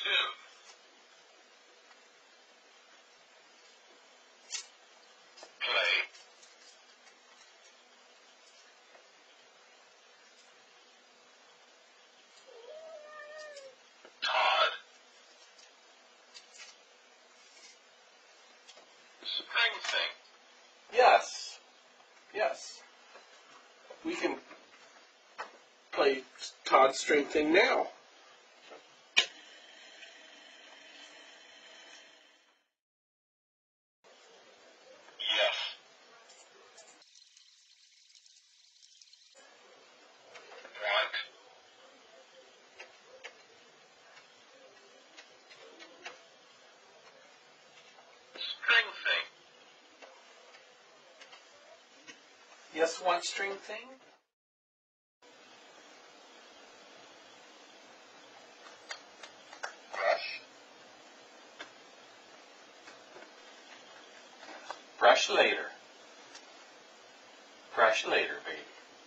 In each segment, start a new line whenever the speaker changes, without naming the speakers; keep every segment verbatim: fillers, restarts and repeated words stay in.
Two. Play. Todd. Spring thing.
Yes. Yes. We can play Todd's string thing now.
Yes. Want. String thing.
Yes, want string thing?
Brush.
Brush later. Brush later, baby.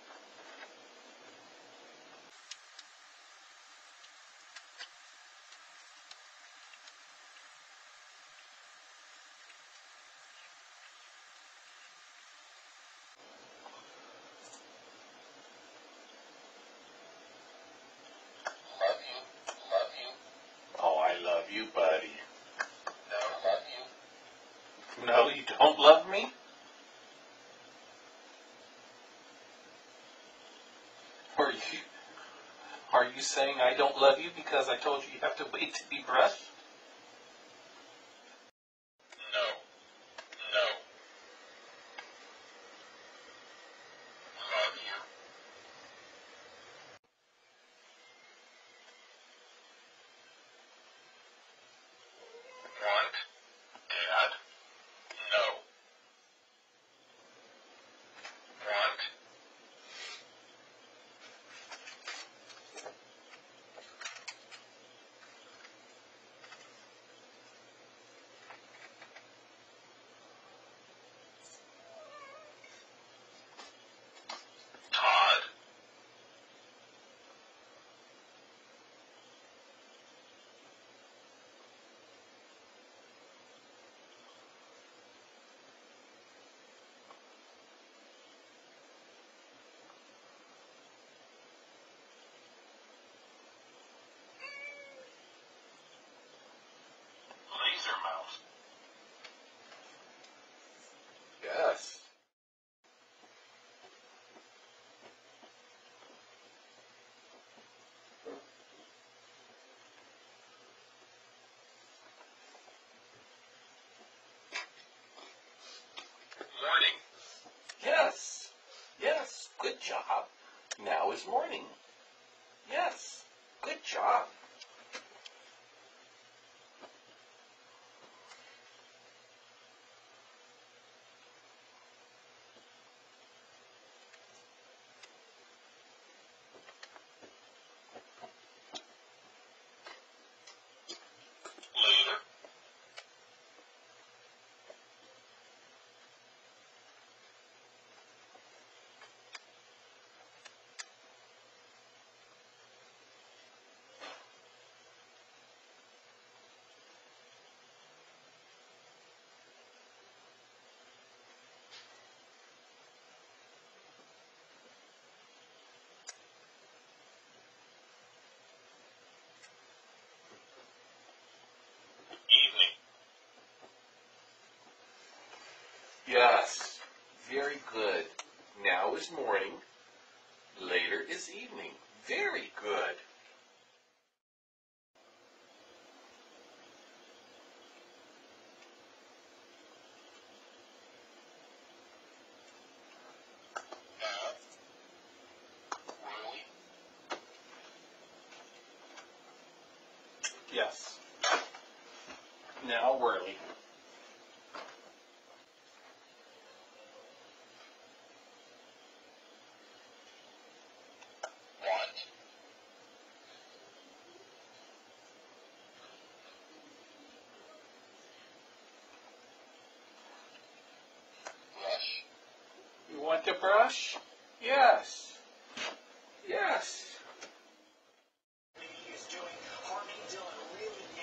Love you. Love you.
Oh, I love you, buddy.
No, love you.
No, you don't love me? Are you, are you saying I don't love you because I told you you have to wait to be brushed?
No. No. Love you. Want. Dad. No. Want. Todd. Laser mouse.
Yes.
Morning.
Yes. Yes. Good job. Now is morning. Yes. Good job.
Later. Evening.
Yes. Very good. Now is morning. Later is evening. Very good.
Bath. Whirly.
Yes. Now Whirly.
Want. Brush.
You want to brush? Yes. Yes.
He's doing Harmony Dillon really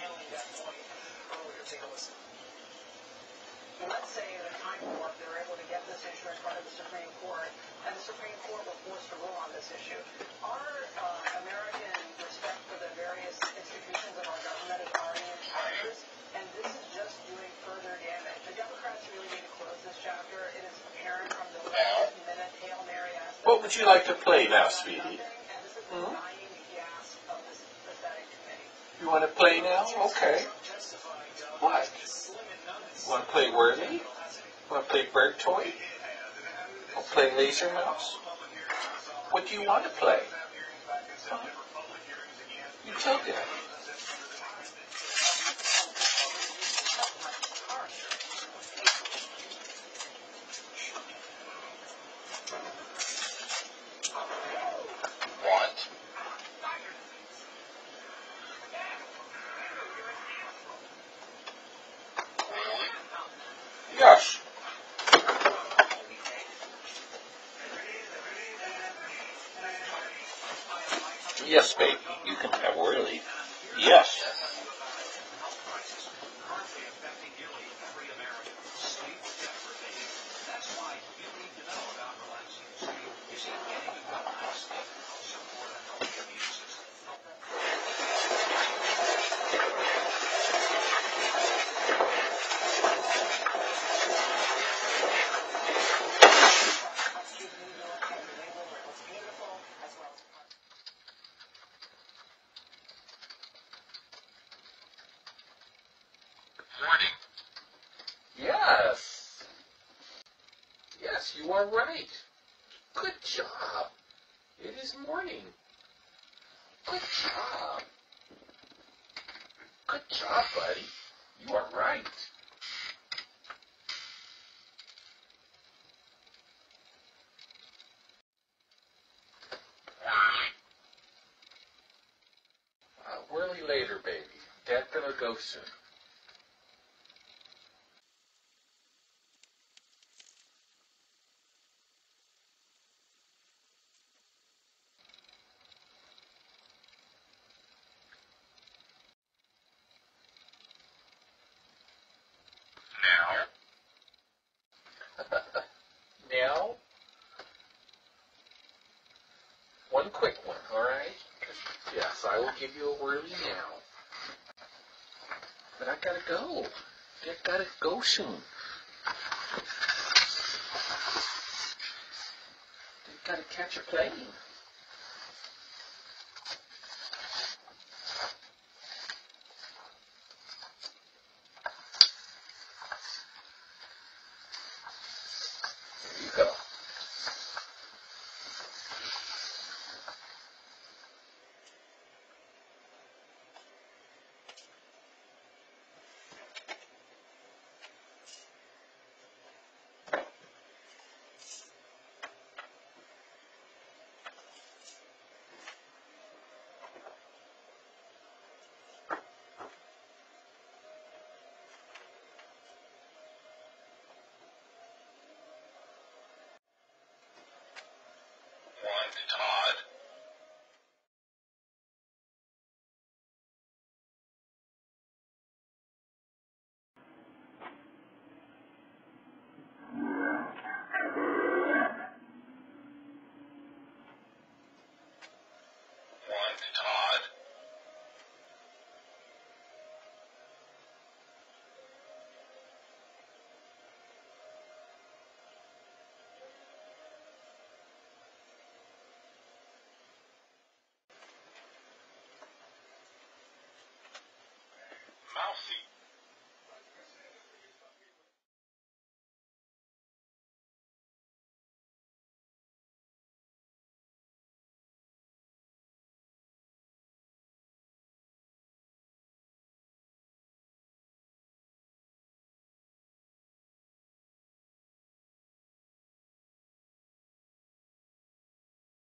I'll say in a time warp, they were able to get this issue in front of the Supreme Court, and the Supreme Court were forced to rule on this issue. Our uh, American respect for the various institutions of our government is already in tatters, and this is just doing further damage. The Democrats really need to close this chapter. It is apparent from the last-minute Hail Mary aspect.
What would you like to play now, sweetie?
And this is the
Hmm?
dying gasp of this pathetic committee.
You want to play now? Okay. What? Want to play Whirly? Want to play Bird Toy? Or play Laser Mouse? What do you want to play? Huh? You tell Daddy.
Want. Whirly.
Yes. Yes, baby. You can have Whirly. Yes.
Morning.
Yes. Yes, you are right. Good job. It is morning. Good job. Good job, buddy. You are right. Uh, Whirly later, baby. Dad gonna go soon.
Now.
Now, one quick one, all right? Yes, I will give you a Whirly now. But I gotta go. I gotta go soon. I gotta catch a plane. There you go.
Want Todd. Want Todd. Mousey.